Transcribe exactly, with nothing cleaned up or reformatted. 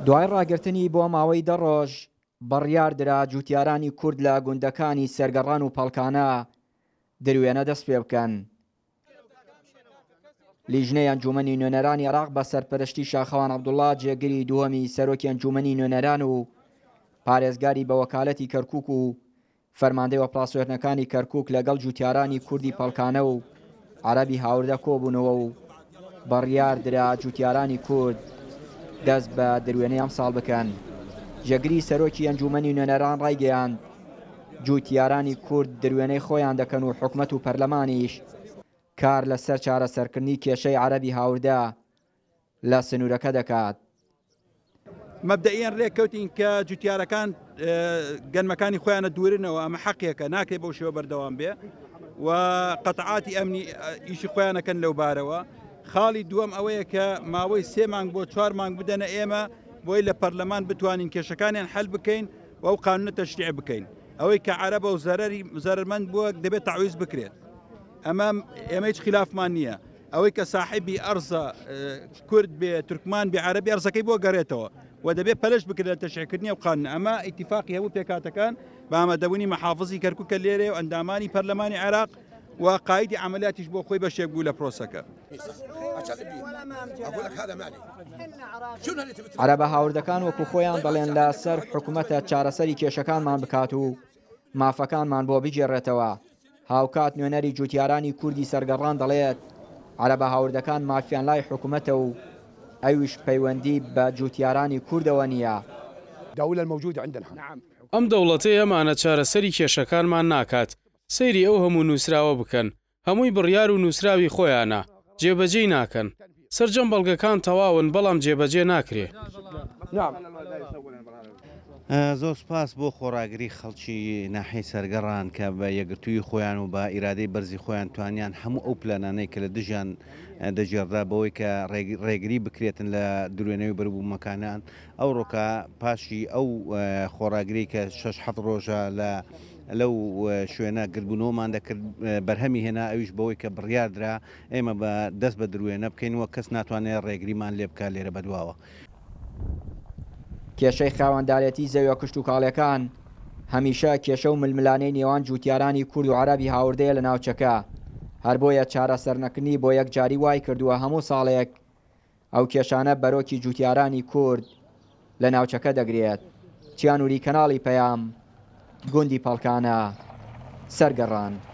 دوای ڕاگررتنی بۆ ماوەی دە ڕۆژ بڕیاردرا جوتیارانی کورد لە گوندەکانی سەرگەڕان و پەڵکانە دروێنە دەست پێ بکەن. لیژنەی ئەنجومەنی نوێنەرانی عێراق بە سەرپەرشتی شاخەوان عەبدوڵڵا جێگری دووەمی سەرۆکی ئەنجومەنی نوێنەران و پارێزگاری بە وەکالەتی کەرکووک و فەرماندەی وەپڵاسۆرنەکانی کەرکووک لەگەڵ جوتیارانی کوردی پەڵکانە و عەرەبی هاوردە کۆبوونەوە و بڕیاردرا جوتیارانی کورد دەست بە دروێنەی ئەم ساڵ بکەن. جێگری سەرۆکی ئەنجومەنی نوێنەران ڕایگەیاند جوتیارانی کورد دروێنەی خۆیان دەکەن و حکومەت و پەرلەمانیش کار لەسەر چارەسەرکردنی کێشەی عەرەبی هاوردە لە سنوورەکە دەکات. مەبدەئیان ڕێککەوتین کە جوتیارەکان گەنمەکانی خۆیانە دوورنەوە، ئەمە حەقیەکە ناکرێت بەو شێوە بەردەوام بێ و قەتعاتی ئەمنی ئیشی خۆیانەکەن لەو بارەوە. خاڵی دووەم ئەوەیە کە ماوەی سێ مانگ بۆ چوار مانگ بدەنە ئێمە بۆی لە پەرلەمان بتوانین کێشەکانیان حەل بکەین و ئەو قانونە تەشریع بکەین. ئەوەی کە عەرەبە و زەرەری زەرمەند بووە دەبێت تەعویز بکرێت. ئەمە ئێمە هیچ خلافمان نییە. ئەوەی کە ساحبی ئەرزە کورد بێ تورکمان بێ عەرەبی ئەرزەکەی بۆ گەڕێتەوە و دەبێت پەلەش بکرێت لە تەشریعکردنی ئەو قانونە. ئەمە ئیتیفاقی هەموو پێکاتەکان بە ئامادەبوونی مەحافزی کەرکووکە لێرێ و ئەندامانی پەرلەمانی عێراق و قایدی عملیاتیش بۆ خۆی بەشێک بوو لە پرۆسەکە. عەرەبە هاوردەکان وەکو خۆیان دەڵێن لە سەر حکوومەتە چارەسەری کێشەکانمان بکات و مافەکانمان بۆ بجێڕێتەوە. هاوکات نوێنەری جوتیارانی کوردی سەرگەڕان دەڵێت عەرەبە هاوردەکان مافیان لای حکوومەتە و ئەویش پەیوەندی بە جوتیارانی کوردەوە نییە. ئەم دەوڵەتەی ئەمانە چارەسەری کێشەکانمان ناکات. سەیری ئەو هەموو نووسراوە بکەن. هەمووی بڕیار و نووسراوی خۆیانە، جێبەجێی ناکەن. سەرجەم بەڵگەکان تەواون بەڵام جێبەجێ ناکرێ. زۆر سپاس بۆ خۆراگری خەڵکی ناحەی سەرگەڕان کە بە یەکگرتووی خۆیان و بە ئیرادەی بەرزی خۆیان توانیان هەموو ئەو پلانانەی کە لە دژیان دەژێڕدا بەوەی کە ڕێگری بکرێتن لە درێنەوەی بەربوومەکانیان ئەو ڕۆکە پاشی ئەو خۆراگری کە شەش حەفت ڕۆژە لە لەو شوێنە گربوونەوەمان دەکرد بەرهەمی هێنا ئەویش بەوەی کە بڕیاردرا ئێمە بە دەست بە درێنە بکەینەوە کەس ناتوانێت ڕێگریمان لێ بکات لێرە بەدواوە. کێشەی خاوەندارەتی زەویە کشت و کاڵەکان هەمیشە کێشە و ململانەی نێوان جوتیارانی کورد و عەرەبی هاوردەیە لە ناوچەکە. هەر بۆیە چارەسەرنەکردنی بۆ یەک جاری وای کردووە هەموو ساڵێک ئەو کێشانە بەرۆکی جوتیارانی کورد لە ناوچەکە دەگرێت. چیانووری کەناڵی پەیام، گوندی پەڵکانە، سەرگەڕان.